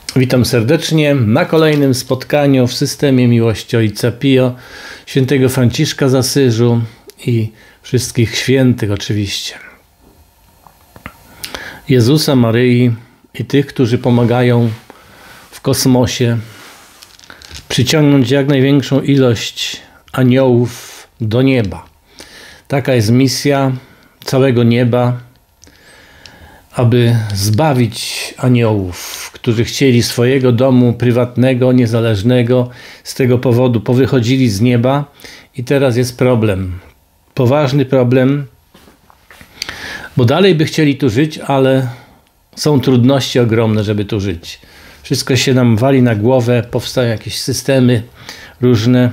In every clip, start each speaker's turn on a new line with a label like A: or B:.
A: Witam serdecznie na kolejnym spotkaniu w systemie miłości Ojca Pio, świętego Franciszka z Asyżu i wszystkich świętych oczywiście. Jezusa, Maryi i tych, którzy pomagają w kosmosie przyciągnąć jak największą ilość aniołów do nieba. Taka jest misja całego nieba, aby zbawić aniołów, którzy chcieli swojego domu prywatnego, niezależnego, z tego powodu powychodzili z nieba i teraz jest problem. Poważny problem, bo dalej by chcieli tu żyć, ale są trudności ogromne, żeby tu żyć. Wszystko się nam wali na głowę, powstają jakieś systemy różne,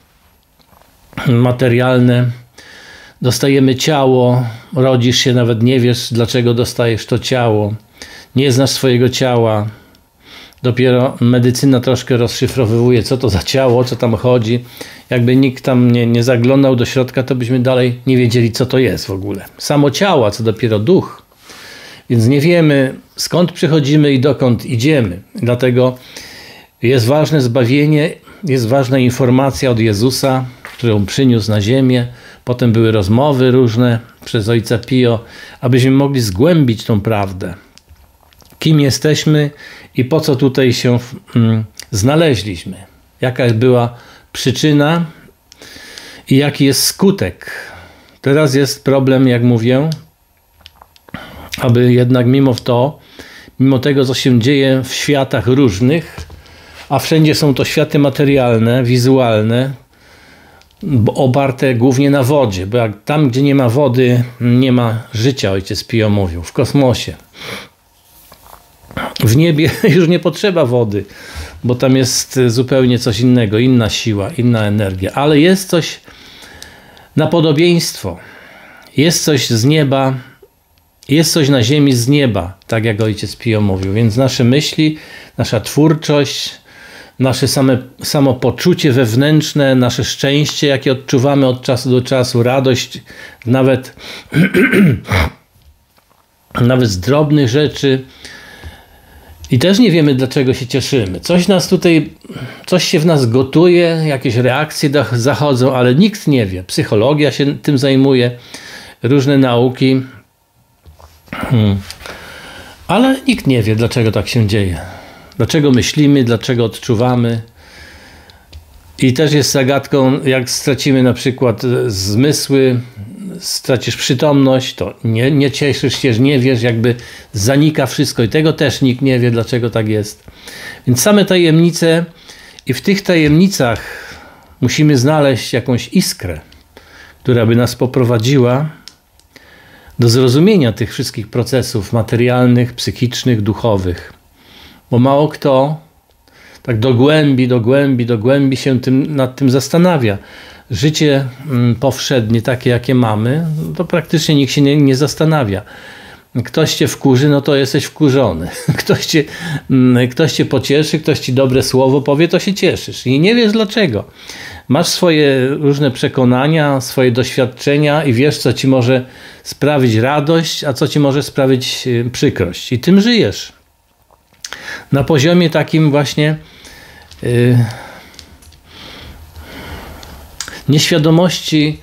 A: materialne. Dostajemy ciało, rodzisz się, nawet nie wiesz, dlaczego dostajesz to ciało. Nie znasz swojego ciała. Dopiero medycyna troszkę rozszyfrowuje, co to za ciało, o co tam chodzi. Jakby nikt tam nie zaglądał do środka, to byśmy dalej nie wiedzieli, co to jest w ogóle. Samo ciało, a co dopiero duch. Więc nie wiemy, skąd przychodzimy i dokąd idziemy. Dlatego jest ważne zbawienie, jest ważna informacja od Jezusa, którą przyniósł na ziemię. Potem były rozmowy różne przez Ojca Pio, abyśmy mogli zgłębić tą prawdę. Kim jesteśmy i po co tutaj się znaleźliśmy. Jaka była przyczyna i jaki jest skutek. Teraz jest problem, jak mówię, aby jednak mimo tego, co się dzieje w światach różnych, a wszędzie są to światy materialne, wizualne, oparte głównie na wodzie, bo jak tam, gdzie nie ma wody, nie ma życia, Ojciec Pio mówił, w kosmosie. W niebie już nie potrzeba wody, bo tam jest zupełnie coś innego, inna siła, inna energia, ale jest coś na podobieństwo, jest coś z nieba, jest coś na ziemi z nieba, tak jak Ojciec Pio mówił, więc nasze myśli, nasza twórczość, nasze samopoczucie wewnętrzne, nasze szczęście, jakie odczuwamy od czasu do czasu, radość, nawet z drobnych rzeczy. I też nie wiemy, dlaczego się cieszymy. Coś się w nas gotuje, jakieś reakcje zachodzą, ale nikt nie wie. Psychologia się tym zajmuje, różne nauki. Ale nikt nie wie, dlaczego tak się dzieje. Dlaczego myślimy, dlaczego odczuwamy. I też jest zagadką, jak stracimy na przykład zmysły, stracisz przytomność, to nie cieszysz się, nie wiesz, jakby zanika wszystko i tego też nikt nie wie, dlaczego tak jest. Więc same tajemnice i w tych tajemnicach musimy znaleźć jakąś iskrę, która by nas poprowadziła do zrozumienia tych wszystkich procesów materialnych, psychicznych, duchowych. Bo mało kto tak do głębi się nad tym zastanawia. Życie powszednie, takie jakie mamy, to praktycznie nikt się nie zastanawia. Ktoś cię wkurzy, no to jesteś wkurzony. Ktoś cię pocieszy, ktoś ci dobre słowo powie, to się cieszysz. I nie wiesz dlaczego. Masz swoje różne przekonania, swoje doświadczenia i wiesz, co ci może sprawić radość, a co ci może sprawić przykrość. I tym żyjesz. Na poziomie takim właśnie nieświadomości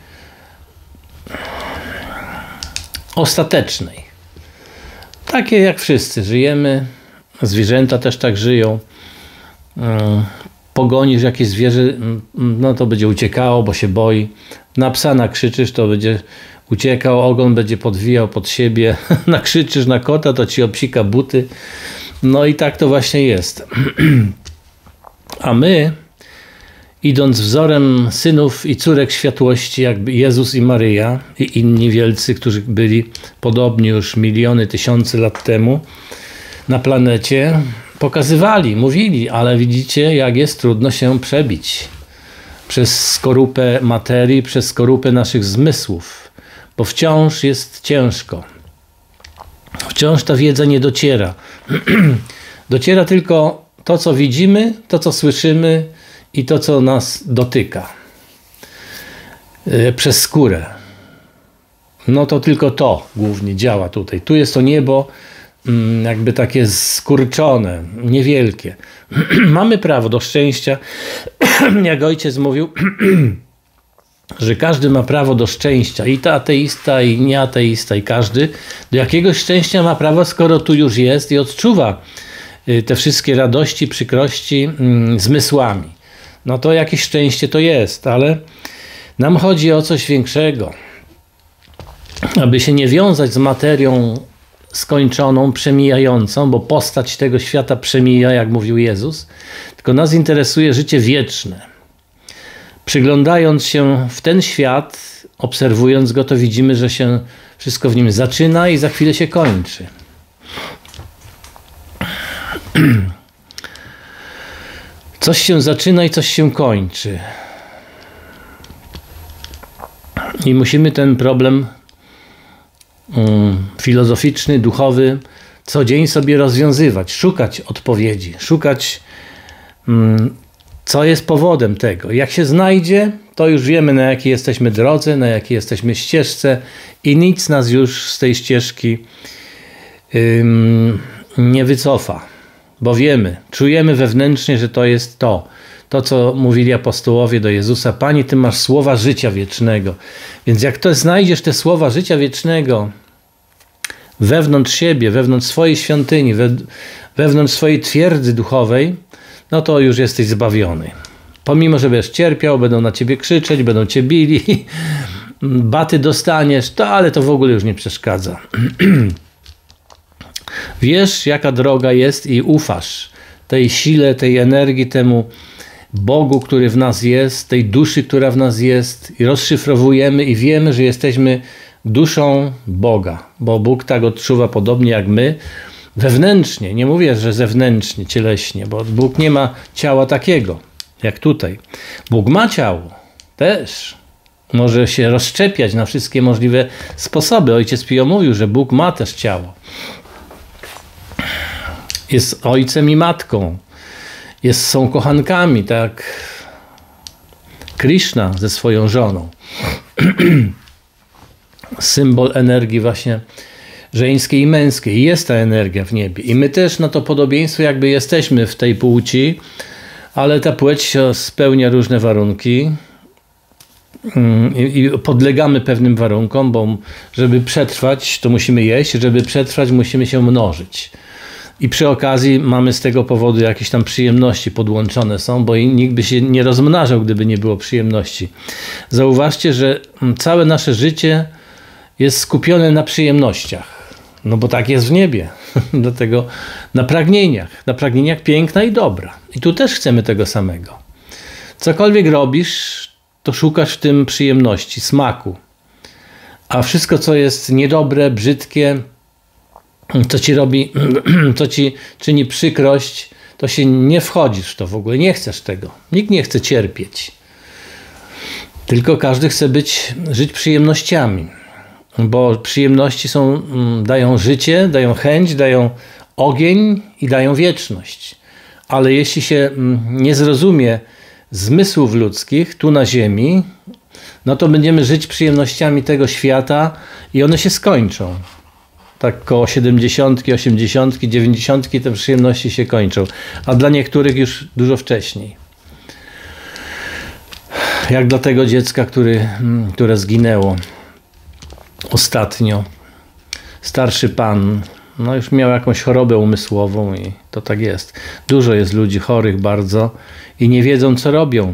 A: ostatecznej. Takie jak wszyscy żyjemy, zwierzęta też tak żyją. Pogonisz jakieś zwierzę, no to będzie uciekało, bo się boi. Na psa nakrzyczysz, to będzie uciekał, ogon będzie podwijał pod siebie. Nakrzyczysz na kota, to ci obsika buty. No i tak to właśnie jest. A my, idąc wzorem synów i córek światłości, jakby Jezus i Maryja i inni wielcy, którzy byli podobni już miliony, tysiące lat temu na planecie, pokazywali, mówili, ale widzicie, jak jest trudno się przebić przez skorupę materii, przez skorupę naszych zmysłów, bo wciąż jest ciężko. Wciąż ta wiedza nie dociera. Dociera tylko to, co widzimy, to, co słyszymy i to, co nas dotyka. Przez skórę. No to tylko to głównie działa tutaj. Tu jest to niebo, jakby takie skurczone, niewielkie. Mamy prawo do szczęścia, jak ojciec mówił, że każdy ma prawo do szczęścia, i to ateista, i nieateista, i każdy do jakiegoś szczęścia ma prawo, skoro tu już jest i odczuwa te wszystkie radości, przykrości zmysłami. No to jakieś szczęście to jest, ale nam chodzi o coś większego. Aby się nie wiązać z materią skończoną, przemijającą, bo postać tego świata przemija, jak mówił Jezus, tylko nas interesuje życie wieczne. Przyglądając się w ten świat, obserwując go, to widzimy, że się wszystko w nim zaczyna i za chwilę się kończy. Coś się zaczyna i coś się kończy. I musimy ten problem filozoficzny, duchowy co dzień sobie rozwiązywać, szukać odpowiedzi, szukać co jest powodem tego. Jak się znajdzie, to już wiemy, na jakiej jesteśmy drodze, na jakiej jesteśmy ścieżce i nic nas już z tej ścieżki nie wycofa, bo wiemy, czujemy wewnętrznie, że to jest to, co mówili apostołowie do Jezusa: Panie, Ty masz słowa życia wiecznego. Więc jak to znajdziesz te słowa życia wiecznego wewnątrz siebie, wewnątrz swojej świątyni, wewnątrz swojej twierdzy duchowej, no to już jesteś zbawiony. Pomimo, że będziesz cierpiał, będą na ciebie krzyczeć, będą cię bili, baty dostaniesz, ale to w ogóle już nie przeszkadza. Wiesz, jaka droga jest i ufasz tej sile, tej energii, temu Bogu, który w nas jest, tej duszy, która w nas jest, i rozszyfrowujemy i wiemy, że jesteśmy duszą Boga, bo Bóg tak odczuwa podobnie jak my, wewnętrznie. Nie mówię, że zewnętrznie, cieleśnie, bo Bóg nie ma ciała takiego, jak tutaj. Bóg ma ciało też. Może się rozszczepiać na wszystkie możliwe sposoby. Ojciec Pio mówił, że Bóg ma też ciało. Jest ojcem i matką. Są kochankami, tak Krishna ze swoją żoną. Symbol energii właśnie żeńskiej i męskiej. Jest ta energia w niebie. I my też na to podobieństwo jakby jesteśmy w tej płci, ale ta płeć spełnia różne warunki i podlegamy pewnym warunkom, bo żeby przetrwać, to musimy jeść, żeby przetrwać, musimy się mnożyć. I przy okazji mamy z tego powodu jakieś tam przyjemności podłączone są, bo nikt by się nie rozmnażał, gdyby nie było przyjemności. Zauważcie, że całe nasze życie jest skupione na przyjemnościach. No bo tak jest w niebie. Dlatego na pragnieniach piękna i dobra. I tu też chcemy tego samego. Cokolwiek robisz, to szukasz w tym przyjemności, smaku. A wszystko, co jest niedobre, brzydkie, co ci robi, co ci czyni przykrość, to się nie wchodzisz w to w ogóle, nie chcesz tego. Nikt nie chce cierpieć. Tylko każdy chce żyć przyjemnościami. Bo przyjemności dają życie, dają chęć, dają ogień i dają wieczność. Ale jeśli się nie zrozumie zmysłów ludzkich tu na ziemi, no to będziemy żyć przyjemnościami tego świata i one się skończą. Tak koło 70, 80, 90 te przyjemności się kończą. A dla niektórych już dużo wcześniej. Jak dla tego dziecka, które zginęło ostatnio. Starszy pan, no już miał jakąś chorobę umysłową i to tak jest. Dużo jest ludzi chorych bardzo i nie wiedzą, co robią.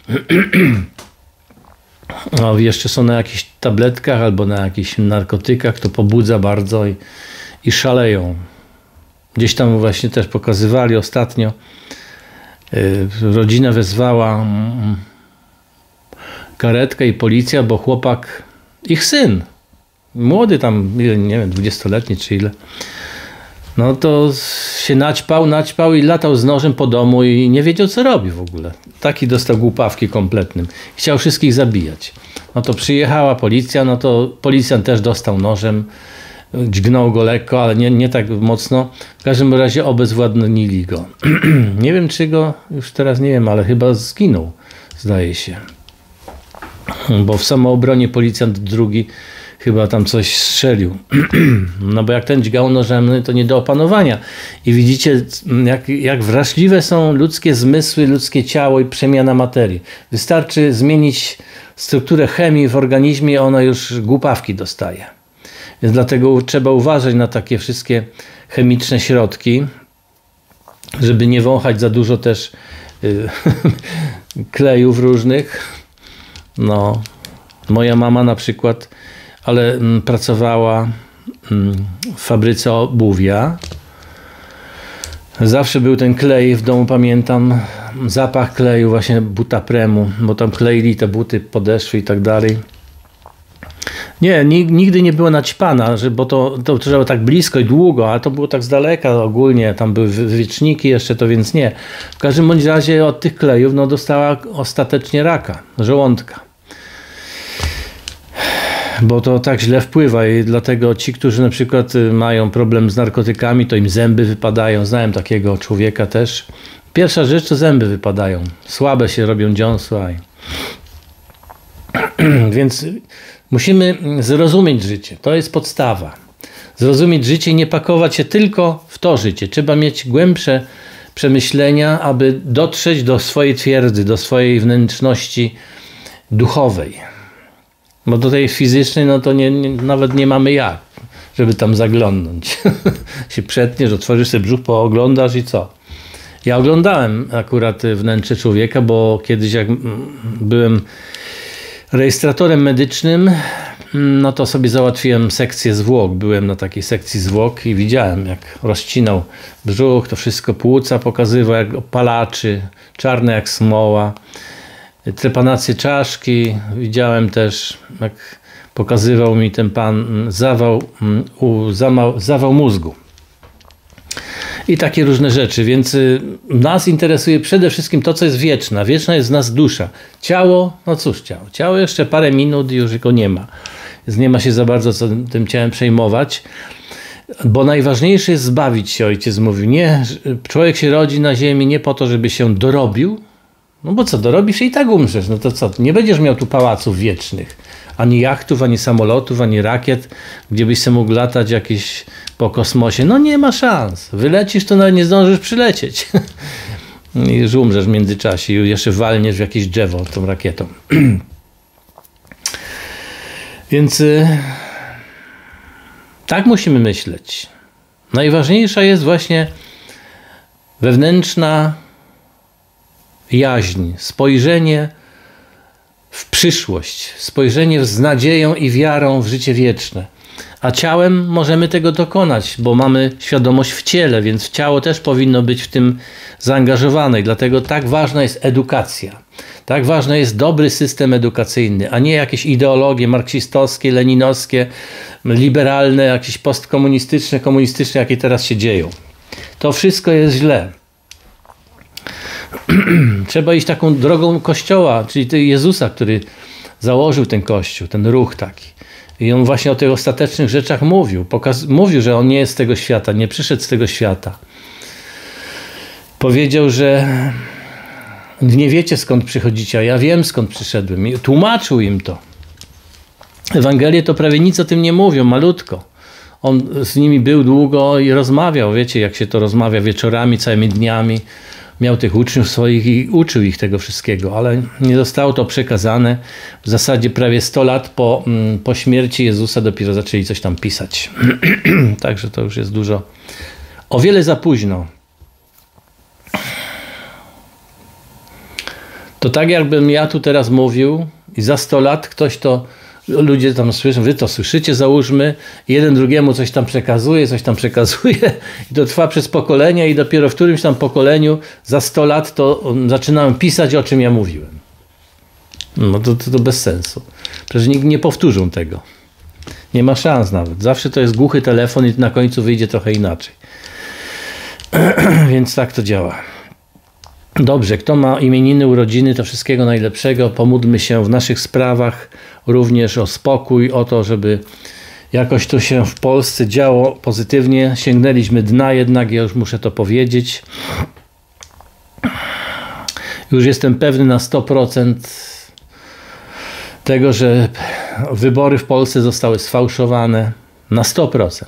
A: No, jeszcze są na jakichś tabletkach albo na jakichś narkotykach, to pobudza bardzo i szaleją. Gdzieś tam właśnie też pokazywali ostatnio. Rodzina wezwała karetkę i policja, bo chłopak, ich syn, młody tam, nie wiem, 20-letni czy ile, no to się naćpał i latał z nożem po domu i nie wiedział, co robi w ogóle. Taki dostał głupawki kompletnym. Chciał wszystkich zabijać. No to przyjechała policja, no to policjant też dostał nożem, dźgnął go lekko, ale nie tak mocno. W każdym razie obezwładnili go. Nie wiem, czy go, już teraz nie wiem, ale chyba zginął, zdaje się. Bo w samoobronie policjant drugi chyba tam coś strzelił. No bo jak ten dźgał nożem, to nie do opanowania. I widzicie, jak wrażliwe są ludzkie zmysły, ludzkie ciało i przemiana materii. Wystarczy zmienić strukturę chemii w organizmie, ona już głupawki dostaje. Więc dlatego trzeba uważać na takie wszystkie chemiczne środki, żeby nie wąchać za dużo też klejów różnych. No, moja mama na przykład, ale pracowała w fabryce obuwia. Zawsze był ten klej w domu, pamiętam, zapach kleju, właśnie butapremu, bo tam kleili te buty, podeszwy i tak dalej. Nie, nigdy nie była naćpana, bo to trzeba tak blisko i długo, a to było tak z daleka ogólnie, tam były wywieczniki jeszcze, to więc nie. W każdym bądź razie od tych klejów dostała ostatecznie raka żołądka. Bo to tak źle wpływa i dlatego ci, którzy na przykład mają problem z narkotykami, to im zęby wypadają. Znałem takiego człowieka też. Pierwsza rzecz to zęby wypadają. Słabe się robią dziąsła. Więc musimy zrozumieć życie. To jest podstawa. Zrozumieć życie i nie pakować się tylko w to życie. Trzeba mieć głębsze przemyślenia, aby dotrzeć do swojej twierdzy, do swojej wnętrzności duchowej. Bo do tej fizycznej, no to nawet nie mamy jak, żeby tam zaglądnąć. się przetniesz, otworzysz sobie brzuch, pooglądasz i co? Ja oglądałem akurat wnętrze człowieka, bo kiedyś jak byłem rejestratorem medycznym, no to sobie załatwiłem sekcję zwłok. Byłem na takiej sekcji zwłok i widziałem, jak rozcinał brzuch, to wszystko płuca pokazywał jak opalaczy, czarne jak smoła. Trepanację czaszki, widziałem też, jak pokazywał mi ten pan zawał mózgu. I takie różne rzeczy, więc nas interesuje przede wszystkim to, co jest wieczne. Wieczna jest w nas dusza. Ciało, no cóż ciało? Ciało jeszcze parę minut i już go nie ma. Więc nie ma się za bardzo co tym ciałem przejmować. Bo najważniejsze jest zbawić się, ojciec mówił. Nie, człowiek się rodzi na ziemi nie po to, żeby się dorobił. No bo co, dorobisz i tak umrzesz. No to co, nie będziesz miał tu pałaców wiecznych. Ani jachtów, ani samolotów, ani rakiet, gdzie byś sobie mógł latać jakieś po kosmosie. No nie ma szans. Wylecisz, to nawet nie zdążysz przylecieć. I już umrzesz w międzyczasie i jeszcze walniesz w jakieś drzewo tą rakietą. Więc tak musimy myśleć. Najważniejsza jest właśnie wewnętrzna jaźń, spojrzenie w przyszłość, spojrzenie z nadzieją i wiarą w życie wieczne. A ciałem możemy tego dokonać, bo mamy świadomość w ciele, więc ciało też powinno być w tym zaangażowane. I dlatego tak ważna jest edukacja. Tak ważny jest dobry system edukacyjny, a nie jakieś ideologie marksistowskie, leninowskie, liberalne, jakieś postkomunistyczne, komunistyczne, jakie teraz się dzieją. To wszystko jest źle. Trzeba iść taką drogą Kościoła, czyli Jezusa, który założył ten Kościół, ten ruch taki. I on właśnie o tych ostatecznych rzeczach mówił. Mówił, że on nie jest z tego świata, nie przyszedł z tego świata. Powiedział, że nie wiecie skąd przychodzicie, a ja wiem skąd przyszedłem. I tłumaczył im to. Ewangelie to prawie nic o tym nie mówią, malutko. On z nimi był długo i rozmawiał. Wiecie, jak się to rozmawia wieczorami, całymi dniami. Miał tych uczniów swoich i uczył ich tego wszystkiego, ale nie zostało to przekazane. W zasadzie prawie 100 lat po śmierci Jezusa dopiero zaczęli coś tam pisać. Także to już jest dużo. O wiele za późno. To tak jakbym ja tu teraz mówił i za 100 lat ktoś to, ludzie tam słyszą, wy to słyszycie, załóżmy, jeden drugiemu coś tam przekazuje i to trwa przez pokolenia i dopiero w którymś tam pokoleniu za 100 lat to zaczynałem pisać, o czym ja mówiłem. No to bez sensu. Przecież nikt nie powtórzą tego. Nie ma szans nawet. Zawsze to jest głuchy telefon i na końcu wyjdzie trochę inaczej. Więc tak to działa. Dobrze, kto ma imieniny, urodziny, to wszystkiego najlepszego. Pomódlmy się w naszych sprawach również o spokój, o to, żeby jakoś to się w Polsce działo pozytywnie. Sięgnęliśmy dna jednak, ja już muszę to powiedzieć. Już jestem pewny na 100%, tego, że wybory w Polsce zostały sfałszowane na 100%.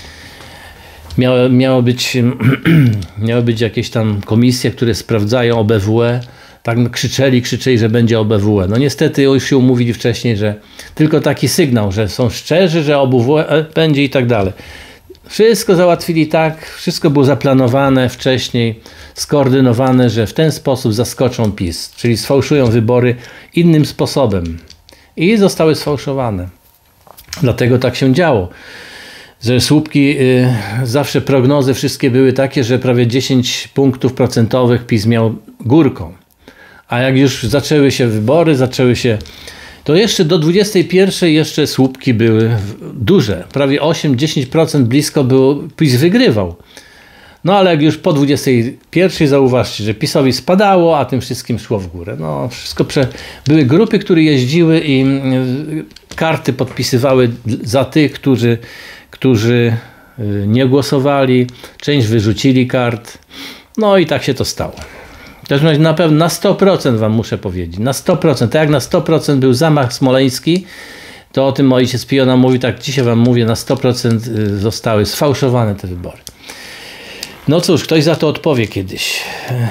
A: Miały być jakieś tam komisje, które sprawdzają OBWE. Tak krzyczeli, że będzie OBWE. No niestety już się umówili wcześniej, że tylko taki sygnał, że są szczerzy, że OBWE będzie i tak dalej. Wszystko załatwili tak, wszystko było zaplanowane wcześniej, skoordynowane, że w ten sposób zaskoczą PiS, czyli sfałszują wybory innym sposobem. I zostały sfałszowane. Dlatego tak się działo. Że słupki, zawsze prognozy wszystkie były takie, że prawie 10 punktów procentowych PiS miał górką. A jak już zaczęły się wybory, to jeszcze do 21 jeszcze słupki były duże. Prawie 8-10% blisko było, PiS wygrywał. No ale jak już po 21 zauważcie, że PiS-owi spadało, a tym wszystkim szło w górę. No wszystko były grupy, które jeździły i karty podpisywały za tych, którzy nie głosowali. Część wyrzucili kart. No i tak się to stało. W każdym razie na pewno na 100% wam muszę powiedzieć. Na 100%. Tak jak na 100% był zamach smoleński, to o tym ojciec Piona mówi, tak dzisiaj wam mówię, na 100% zostały sfałszowane te wybory. No cóż, ktoś za to odpowie kiedyś.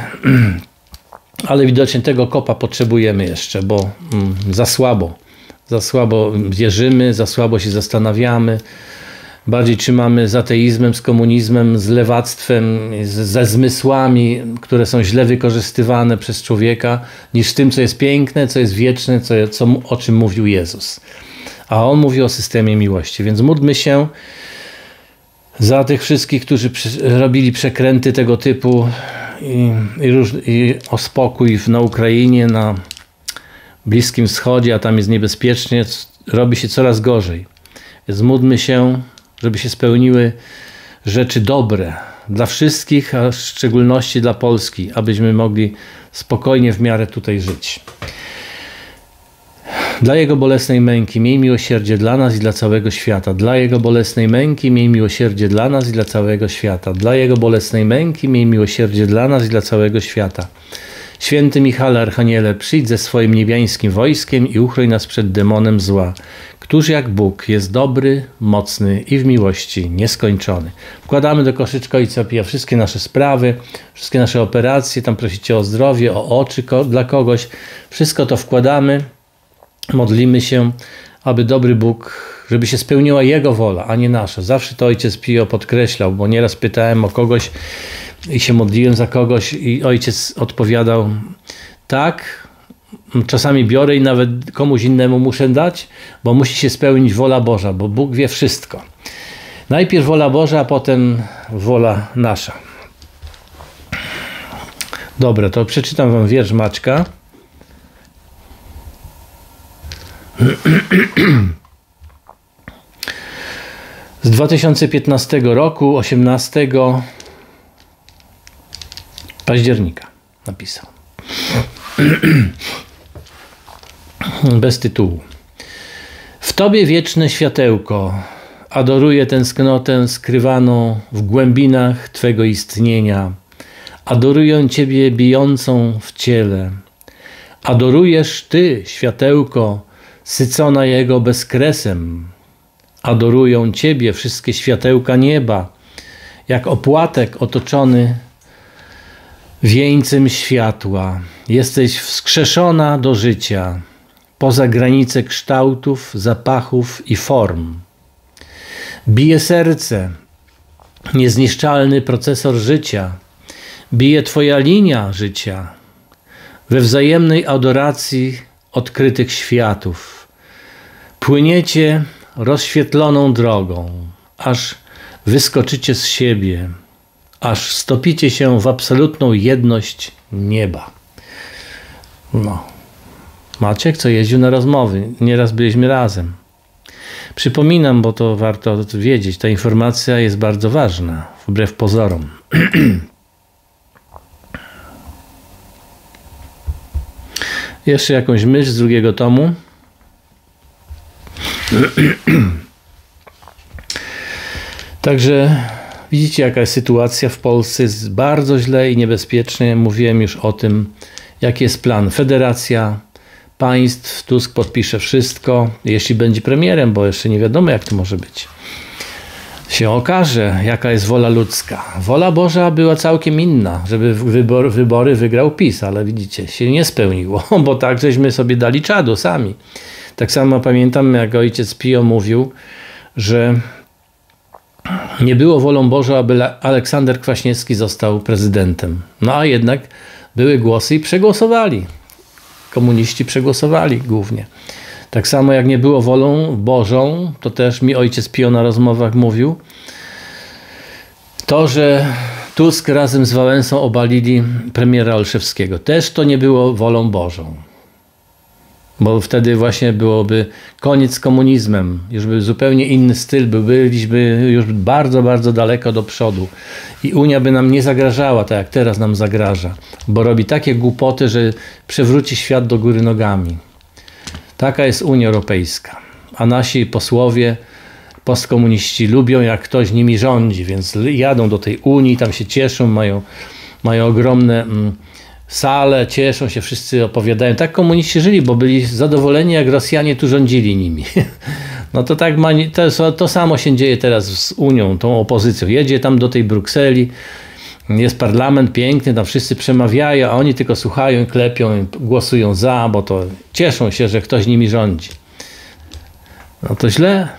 A: Ale widocznie tego kopa potrzebujemy jeszcze, bo za słabo wierzymy, za słabo się zastanawiamy. Bardziej trzymamy z ateizmem, z komunizmem, z lewactwem, ze zmysłami, które są źle wykorzystywane przez człowieka, niż tym, co jest piękne, co jest wieczne, o czym mówił Jezus. A On mówi o systemie miłości. Więc módlmy się za tych wszystkich, którzy robili przekręty tego typu i o spokój na Ukrainie, na Bliskim Wschodzie, a tam jest niebezpiecznie, robi się coraz gorzej. Więc módlmy się, żeby się spełniły rzeczy dobre dla wszystkich, a w szczególności dla Polski, abyśmy mogli spokojnie w miarę tutaj żyć. Dla Jego bolesnej męki miej miłosierdzie dla nas i dla całego świata. Dla Jego bolesnej męki miej miłosierdzie dla nas i dla całego świata. Dla Jego bolesnej męki miej miłosierdzie dla nas i dla całego świata. Święty Michale Archaniele, przyjdź ze swoim niebiańskim wojskiem i uchroń nas przed demonem zła, któż jak Bóg jest dobry, mocny i w miłości nieskończony. Wkładamy do koszyczka Ojca Pia wszystkie nasze sprawy, wszystkie nasze operacje, tam prosicie o zdrowie, o oczy dla kogoś. Wszystko to wkładamy, modlimy się, aby dobry Bóg, żeby się spełniła Jego wola, a nie nasza. Zawsze to Ojciec Pio podkreślał, bo nieraz pytałem o kogoś i się modliłem za kogoś i Ojciec odpowiadał tak, czasami biorę i nawet komuś innemu muszę dać, bo musi się spełnić wola Boża, bo Bóg wie wszystko. Najpierw wola Boża, a potem wola nasza. Dobra, to przeczytam wam wiersz Maćka. Z 2015 roku, 18 października napisał. Bez tytułu. W Tobie wieczne światełko, adoruję tęsknotę skrywaną w głębinach Twego istnienia. Adoruję Ciebie bijącą w ciele. Adorujesz Ty, światełko, sycona Jego bezkresem. Adorują Ciebie wszystkie światełka nieba, jak opłatek otoczony wieńcem światła. Jesteś wskrzeszona do życia, poza granice kształtów, zapachów i form. Bije serce, niezniszczalny procesor życia. Bije Twoja linia życia we wzajemnej adoracji odkrytych światów. Płyniecie rozświetloną drogą, aż wyskoczycie z siebie, aż stopicie się w absolutną jedność nieba. No. Maciek, co jeździł na rozmowy. Nieraz byliśmy razem. Przypominam, bo to warto wiedzieć, ta informacja jest bardzo ważna, wbrew pozorom. Jeszcze jakąś myśl z drugiego tomu. Także widzicie, jaka jest sytuacja w Polsce. Jest bardzo źle i niebezpiecznie. Mówiłem już o tym, jaki jest plan. Federacja, państw. Tusk podpisze wszystko, jeśli będzie premierem, bo jeszcze nie wiadomo, jak to może być. Się okaże, jaka jest wola ludzka. Wola Boża była całkiem inna, żeby wybory wygrał PiS, ale widzicie, się nie spełniło, bo tak żeśmy sobie dali czadu sami. Tak samo pamiętam, jak ojciec Pio mówił, że nie było wolą Bożą, aby Aleksander Kwaśniewski został prezydentem. No a jednak były głosy i przegłosowali. Komuniści przegłosowali głównie. Tak samo jak nie było wolą Bożą, to też mi ojciec Pio na rozmowach mówił, to, że Tusk razem z Wałęsą obalili premiera Olszewskiego. Też to nie było wolą Bożą. Bo wtedy właśnie byłoby koniec z komunizmem. Już by zupełnie inny styl był. Byliśmy już bardzo, bardzo daleko do przodu. I Unia by nam nie zagrażała, tak jak teraz nam zagraża. Bo robi takie głupoty, że przewróci świat do góry nogami. Taka jest Unia Europejska. A nasi posłowie, postkomuniści lubią, jak ktoś nimi rządzi. Więc jadą do tej Unii, tam się cieszą, mają ogromne sale, cieszą się, wszyscy opowiadają. Tak komuniści żyli, bo byli zadowoleni, jak Rosjanie tu rządzili nimi. No to tak to samo się dzieje teraz z Unią, tą opozycją. Jedzie tam do tej Brukseli, jest parlament piękny, tam wszyscy przemawiają, a oni tylko słuchają, klepią, głosują za, bo to cieszą się, że ktoś nimi rządzi. No to źle.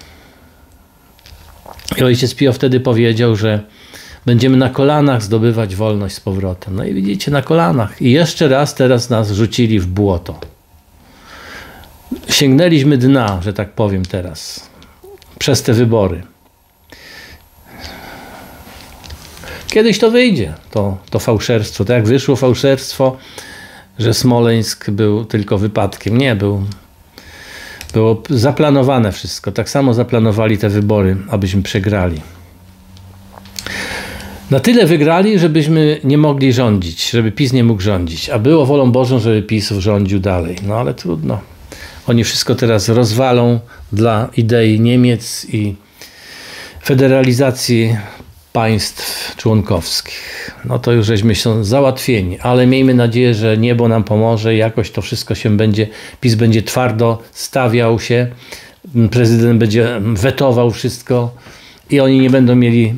A: I ojciec Pio wtedy powiedział, że będziemy na kolanach zdobywać wolność z powrotem. No i widzicie, na kolanach. I jeszcze raz teraz nas rzucili w błoto. Sięgnęliśmy dna, że tak powiem teraz, przez te wybory. Kiedyś to wyjdzie, to fałszerstwo. Tak jak wyszło fałszerstwo, że Smoleńsk był tylko wypadkiem. Nie, było zaplanowane wszystko. Tak samo zaplanowali te wybory, abyśmy przegrali. Na tyle wygrali, żebyśmy nie mogli rządzić, żeby PiS nie mógł rządzić. A było wolą Bożą, żeby PiS rządził dalej. No ale trudno. Oni wszystko teraz rozwalą dla idei Niemiec i federalizacji państw członkowskich. No to już żeśmy są załatwieni, ale miejmy nadzieję, że niebo nam pomoże, jakoś to wszystko się PiS będzie twardo stawiał się, prezydent będzie wetował wszystko i oni nie będą mieli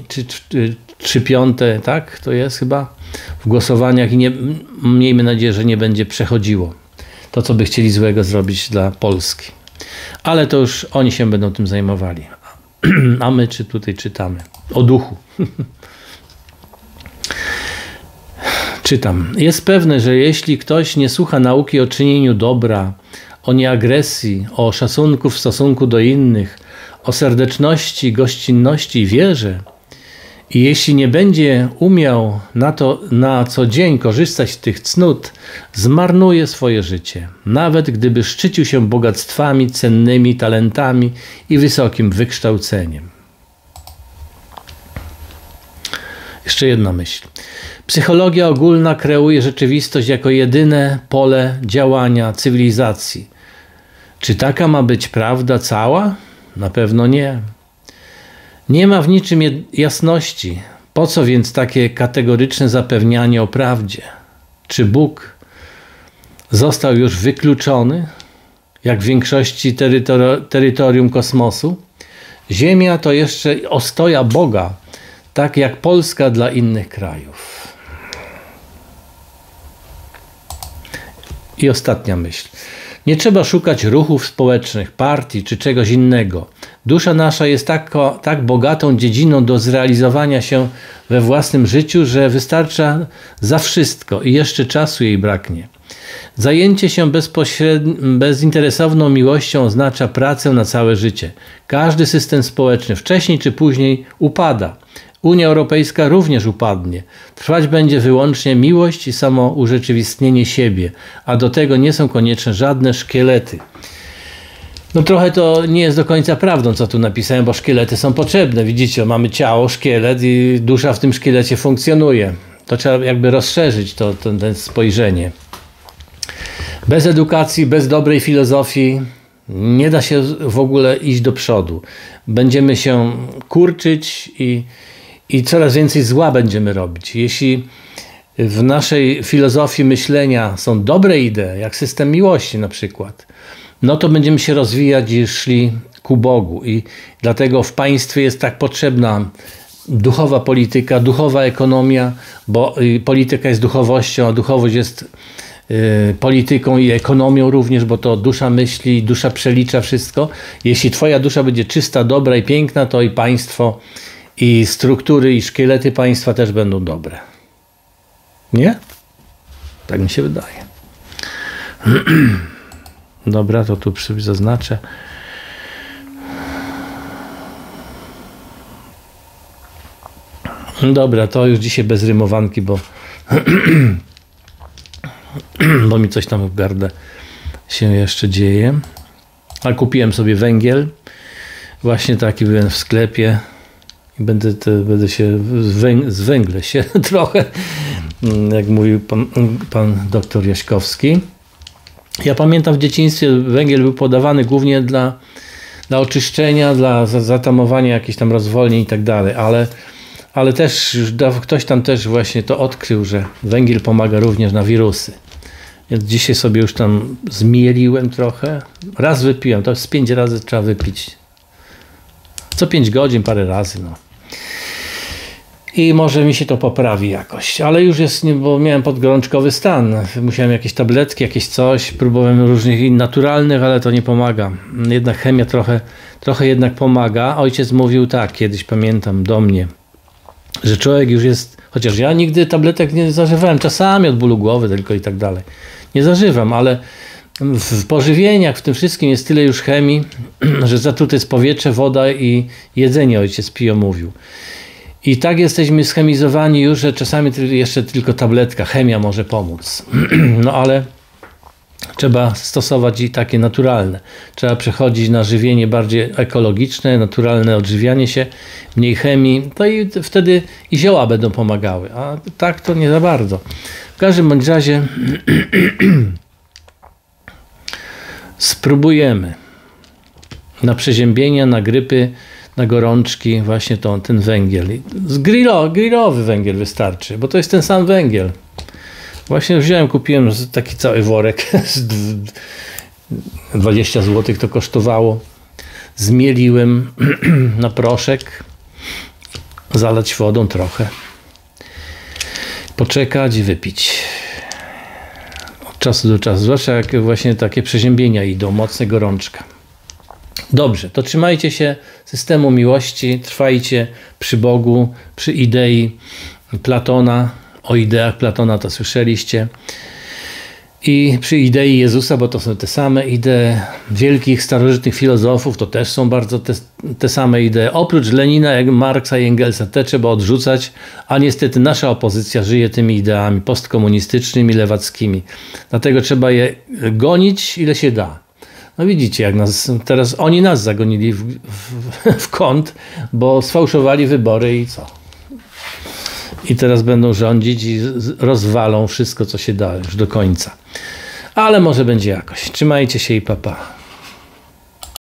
A: 3/5, tak? To jest chyba w głosowaniach i miejmy nadzieję, że nie będzie przechodziło to, co by chcieli złego zrobić dla Polski. Ale to już oni się będą tym zajmowali. A my tutaj czytamy o duchu. Czytam. Jest pewne, że jeśli ktoś nie słucha nauki o czynieniu dobra, o nieagresji, o szacunku w stosunku do innych, o serdeczności, gościnności i wierze, i jeśli nie będzie umiał na co dzień korzystać z tych cnót, zmarnuje swoje życie, nawet gdyby szczycił się bogactwami, cennymi talentami i wysokim wykształceniem. Jeszcze jedna myśl. Psychologia ogólna kreuje rzeczywistość jako jedyne pole działania cywilizacji. Czy taka ma być prawda cała? Na pewno nie. Nie ma w niczym jasności. Po co więc takie kategoryczne zapewnianie o prawdzie? Czy Bóg został już wykluczony, jak w większości terytorium kosmosu? Ziemia to jeszcze ostoja Boga, tak jak Polska dla innych krajów. I ostatnia myśl. Nie trzeba szukać ruchów społecznych, partii czy czegoś innego. Dusza nasza jest tak bogatą dziedziną do zrealizowania się we własnym życiu, że wystarcza za wszystko i jeszcze czasu jej braknie. Zajęcie się bezinteresowną miłością oznacza pracę na całe życie. Każdy system społeczny wcześniej czy później upada. Unia Europejska również upadnie. Trwać będzie wyłącznie miłość i samo urzeczywistnienie siebie, a do tego nie są konieczne żadne szkielety. No trochę to nie jest do końca prawdą, co tu napisałem, bo szkielety są potrzebne. Widzicie, mamy ciało, szkielet i dusza w tym szkielecie funkcjonuje. To trzeba jakby rozszerzyć to spojrzenie. Bez edukacji, bez dobrej filozofii nie da się w ogóle iść do przodu. Będziemy się kurczyć i coraz więcej zła będziemy robić. Jeśli w naszej filozofii myślenia są dobre idee, jak system miłości na przykład, no to będziemy się rozwijać i szli ku Bogu. I dlatego w państwie jest tak potrzebna duchowa polityka, duchowa ekonomia, bo polityka jest duchowością, a duchowość jest polityką i ekonomią również, bo to dusza myśli, dusza przelicza wszystko. Jeśli twoja dusza będzie czysta, dobra i piękna, to i państwo, i struktury, i szkielety państwa też będą dobre. Nie? Tak mi się wydaje. Dobra, to tu zaznaczę. Dobra, to już dzisiaj bez rymowanki, bo bo mi coś tam w gardle się jeszcze dzieje. A kupiłem sobie węgiel. Właśnie taki byłem w sklepie. I będę się zwęglę się trochę, jak mówił pan doktor Jaśkowski. Ja pamiętam, w dzieciństwie węgiel był podawany głównie dla oczyszczenia, dla zatamowania jakichś tam rozwolnień i tak dalej, ale też już ktoś tam też właśnie to odkrył, że węgiel pomaga również na wirusy. Więc dzisiaj sobie już tam zmieliłem trochę. Raz wypiłem, to z 5 razy trzeba wypić. Co 5 godzin, parę razy, no. I może mi się to poprawi jakoś. Ale już jest, bo miałem podgorączkowy stan. Musiałem jakieś tabletki, jakieś coś. Próbowałem różnych naturalnych, ale to nie pomaga. Jednak chemia trochę jednak pomaga. Ojciec mówił tak, kiedyś pamiętam do mnie, że człowiek już jest, chociaż ja nigdy tabletek nie zażywałem, czasami od bólu głowy tylko i tak dalej. Nie zażywam, ale w pożywieniach, w tym wszystkim jest tyle już chemii, że zatrute jest powietrze, woda i jedzenie, ojciec Pio mówił. I tak jesteśmy schemizowani już, że czasami jeszcze tylko tabletka, chemia może pomóc. No ale trzeba stosować i takie naturalne. Trzeba przechodzić na żywienie bardziej ekologiczne, naturalne odżywianie się, mniej chemii, to i wtedy i zioła będą pomagały, a tak to nie za bardzo. W każdym bądź razie spróbujemy na przeziębienia, na grypy, na gorączki, właśnie ten węgiel. Grillowy węgiel wystarczy, bo to jest ten sam węgiel. Właśnie kupiłem taki cały worek, 20 zł to kosztowało. Zmieliłem na proszek, zalać wodą trochę, poczekać i wypić. Od czasu do czasu, zwłaszcza jak właśnie takie przeziębienia idą, mocne gorączka. Dobrze, to trzymajcie się systemu miłości, trwajcie przy Bogu, przy idei Platona. O ideach Platona to słyszeliście. I przy idei Jezusa, bo to są te same idee wielkich, starożytnych filozofów, to też są bardzo te same idee. Oprócz Lenina, Marksa i Engelsa te trzeba odrzucać, a niestety nasza opozycja żyje tymi ideami postkomunistycznymi, lewackimi. Dlatego trzeba je gonić, ile się da. No widzicie, jak teraz oni nas zagonili w kąt, bo sfałszowali wybory i co? I teraz będą rządzić i rozwalą wszystko, co się da już do końca. Ale może będzie jakoś. Trzymajcie się i pa, pa.